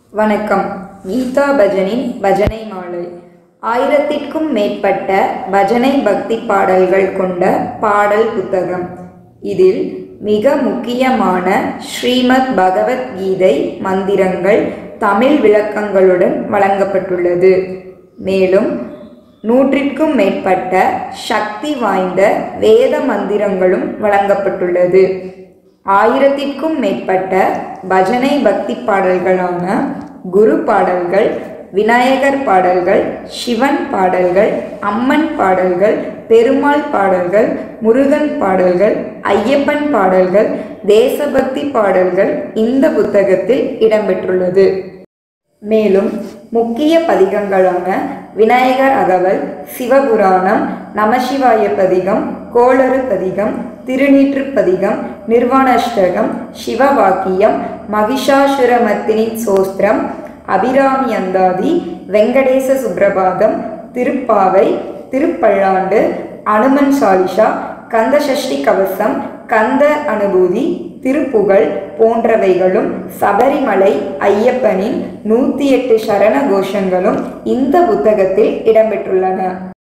வணக்கம். கீதாபஜனின் பஜனை மாலை. 1000க்கும் மேற்பட்ட பஜனை பக்தி பாடல்கள் கொண்ட பாடல் புத்தகம். இதில் மிக முக்கியமான ஸ்ரீமத் பகவத்கீதை மந்திரங்கள் தமிழ் விளக்கங்களுடன் வழங்கப்பட்டுள்ளது. மேலும் 100க்கும் மேற்பட்ட சக்தி வாய்ந்த வேத மந்திரங்களும் வழங்கப்பட்டுள்ளது. 1000க்கும் மேற்பட்ட பஜனை பக்தி பாடல்களான குரு பாடல்கள், விநாயகர் பாடல்கள், சிவன் பாடல்கள், அம்மன் பாடல்கள், பெருமாள் பாடல்கள், முருகன் பாடல்கள், ஐயப்பன் பாடல்கள், தேசபக்தி பாடல்கள் இந்த புத்தகத்தில் இடம்பெற்றுள்ளது. மேலும் முக்கிய பதிகங்களான விநாயகர் அகவல், சிவபுராணம், நமசிவாய பதிகம், கோளறு பதிகம், திருநீற்று பதிகம், நிர்வாணாஷ்டகம், சிவவாக்கியம், மகிஷாசுரமர்த்தினி சோஸ்திரம், அபிராமி அந்தாதி, வெங்கடேச சுப்ரபாதம், திருப்பாவை, திருப்பல்லாண்டு, அனுமன் சாலிஷா, கந்தசஷ்டி கவசம், கந்த அனுபூதி, திருப்புகழ் போன்றவைகளும் சபரிமலை ஐயப்பனின் 108 சரண கோஷங்களும் இந்த புத்தகத்தில் இடம்பெற்றுள்ளன.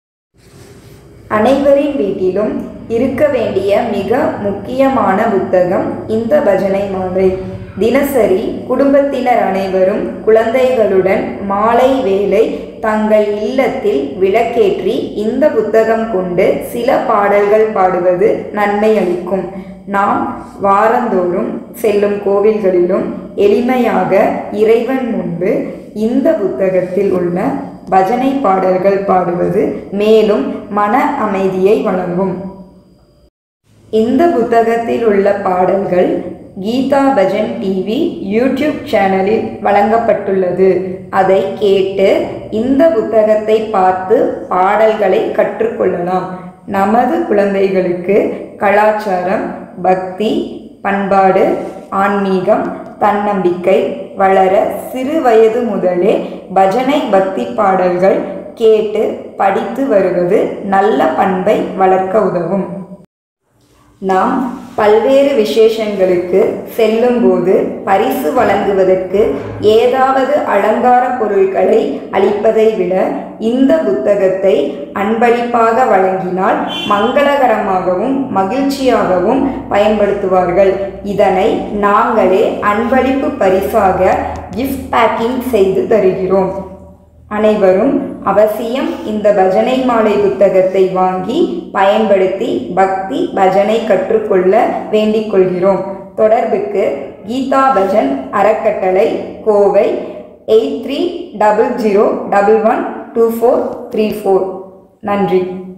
அனைவரின் வீட்டிலும் இருக்க வேண்டிய மிக முக்கியமான புத்தகம் இந்த பஜனை மாலை. தினசரி குடும்பத்தினர் அனைவரும் குழந்தைகளுடன் மாலை வேளை தங்கள் இல்லத்தில் விளக்கேற்றி இந்த புத்தகம் கொண்டு சில பாடல்கள் பாடுவது நன்மை அளிக்கும். நாம் வாரந்தோறும் செல்லும் கோவில்களிலும் எளிமையாக இறைவன் முன்பு இந்த புத்தகத்தில் உள்ள பஜனை பாடல்கள் பாடுவது மேலும் மன அமைதியை வழங்கும். இந்த புத்தகத்தில் உள்ள பாடல்கள் கீதாபஜன் டிவி யூடியூப் சேனலில் வழங்கப்பட்டுள்ளது. அதை கேட்டு இந்த புத்தகத்தை பார்த்து பாடல்களை கற்றுக்கொள்ளலாம். நமது குழந்தைகளுக்கு கலாச்சாரம், பக்தி, பண்பாடு, ஆன்மீகம், தன்னம்பிக்கை வளர சிறு வயது முதலே பஜனை பக்தி பாடல்கள் கேட்டு படித்து வருவது நல்ல பண்பை வளர்க்க உதவும். நாம் பல்வேறு விசேஷங்களுக்கு செல்லும்போது பரிசு வழங்குவதற்கு ஏதாவது அலங்கார பொருட்களை அளிப்பதை விட இந்த புத்தகத்தை அன்பளிப்பாக வழங்கினால் மங்களகரமாகவும் மகிழ்ச்சியாகவும் பயன்படுத்துவார்கள். இதனை நாங்களே அன்பளிப்பு பரிசாக கிஃப்ட் பேக்கிங் செய்து தருகிறோம். அனைவரும் அவசியம் இந்த பஜனை மாலை புத்தகத்தை வாங்கி பயன்படுத்தி பக்தி பஜனை கற்றுக்கொள்ள வேண்டிக் கொள்கிறோம். தொடர்புக்கு கீதாபஜன் அறக்கட்டளை, கோவை 8300112434. நன்றி.